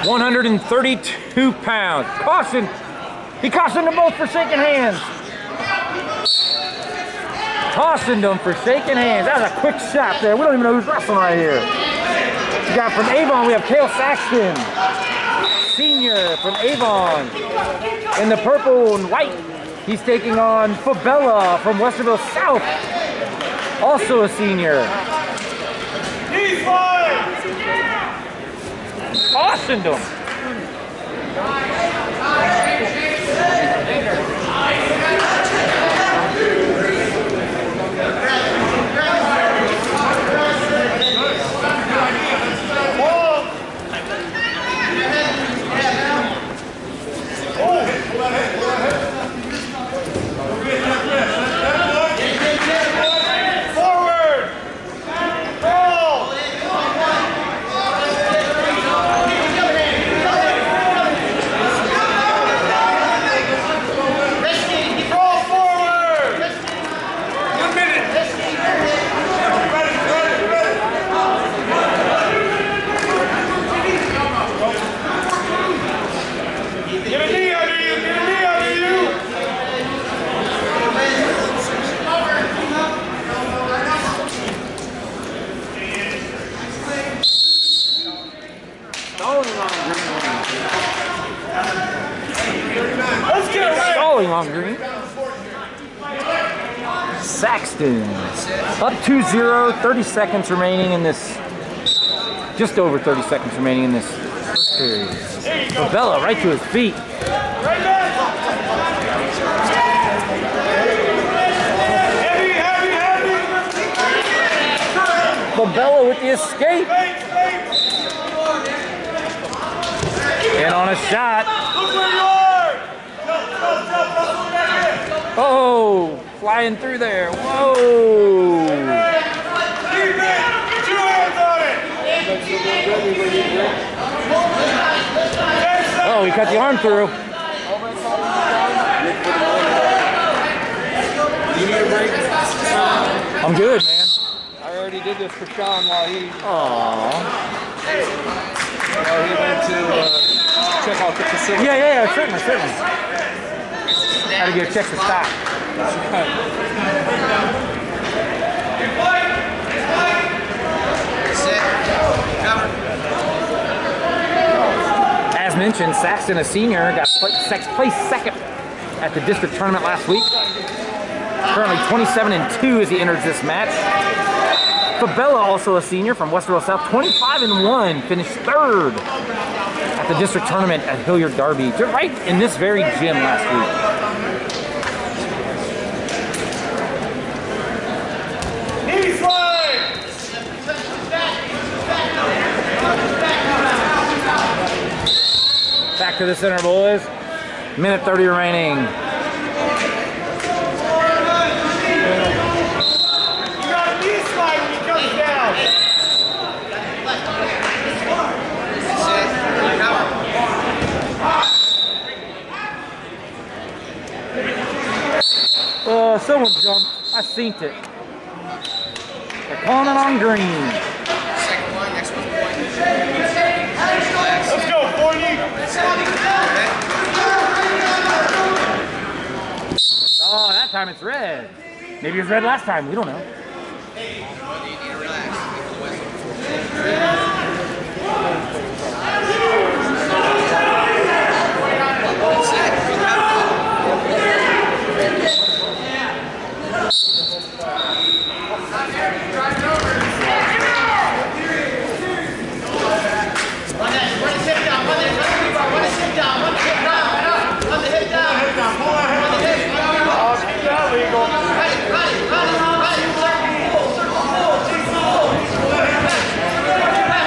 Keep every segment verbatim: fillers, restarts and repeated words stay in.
one hundred thirty-two pounds. Caution! He cautioned them both for shaking hands. Cautioned them for shaking hands. That was a quick shot there. We don't even know who's wrestling right here. We got from Avon, we have Cale Saxton, senior from Avon. In the purple and white, he's taking on Fabella from Westerville South, also a senior. Cautioned him. On green. Saxton up two zero, thirty seconds remaining in this, just over thirty seconds remaining in this first period. Fabella right to his feet. Fabella with the escape. And on a shot. Oh, flying through there. Whoa. Oh, he cut the arm through. You need a break? I'm good, man. I already did this for Sean while he, Aww. while he went to uh, check out the facility. Yeah, yeah, yeah, certainly, certainly. How to go check the stock. As mentioned, Saxton, a senior, got placed second at the district tournament last week. Currently twenty-seven and two as he enters this match. Fabella, also a senior from Westerville South, twenty-five and one, finished third at the district tournament at Hilliard Darby, right in this very gym last week. Back to the center, boys. Minute thirty remaining. You got a knee slide when he comes down. Uh, someone jumped. I seen it. They're calling it on green. Second one, next one. Let's go, forty. Oh, that time it's red. Maybe it was red last time. We don't know. Well, you need to relax. Legal.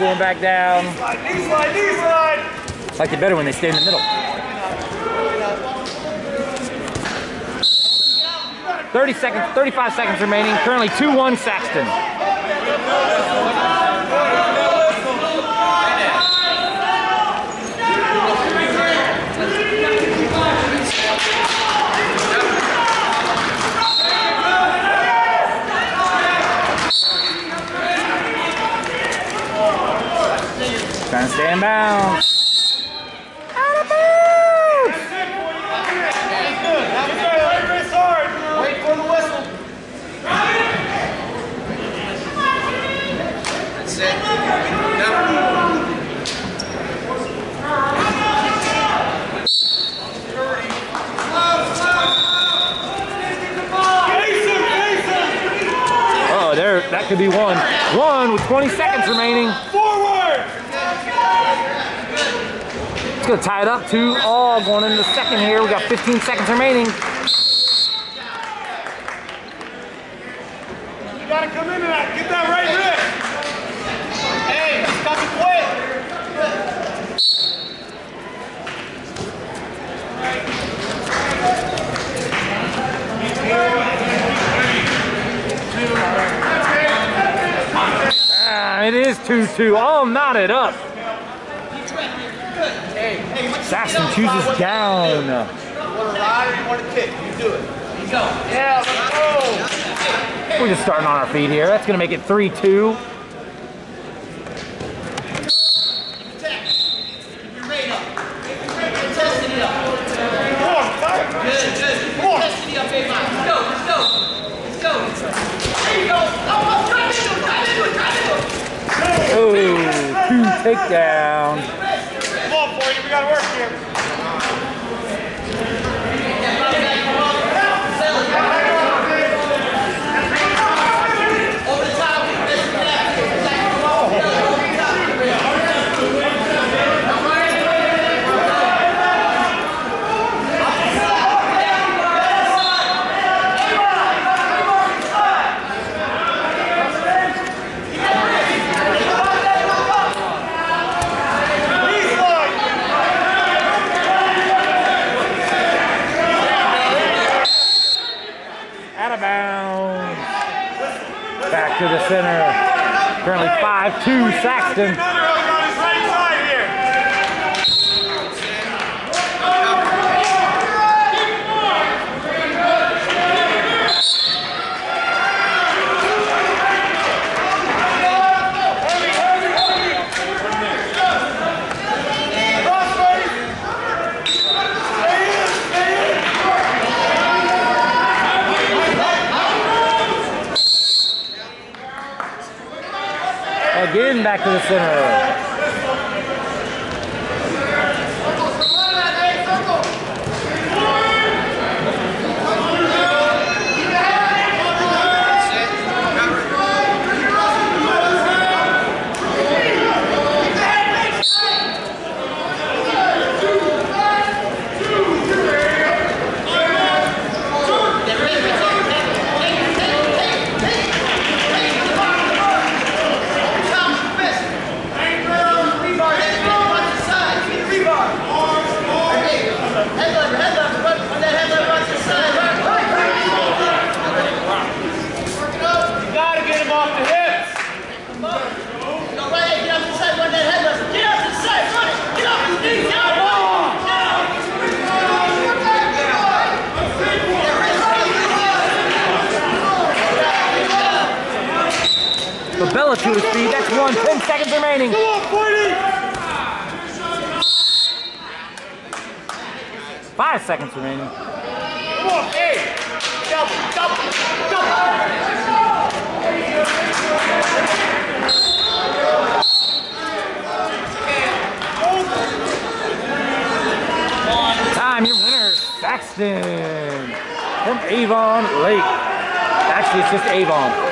going back down. Slide, knee slide, knee slide. Like it better when they stay in the middle. thirty seconds, thirty-five seconds remaining. Currently two one Saxton. Trying to stay in bounds. Out of bounds! Wait for the whistle. That's it. No. Jason, Jason. Oh, there, that could be one. One with twenty seconds remaining. Forward. It's gonna tie it up two all going into the second here. We got fifteen seconds remaining. You gotta come in and get that right wrist. Hey, it's got to quit. Ah, it is two two. All knotted up. Saxton chooses down. You want to ride or you want to kick? You do it. Go. Yeah, let's go. We're just starting on our feet here. That's gonna make it three two. Oh, two takedowns. Come on, boy, we gotta work here. Out of bounds. Back to the center. Currently five two Saxton. Another hook on his right side here. Again, back to the center. Bella to his feet. That's one. Ten seconds remaining. Come on, forty. Five seconds remaining. Come on, hey. Double, double, double. Time, your winner, Saxton from Avon Lake. Actually, it's just Avon.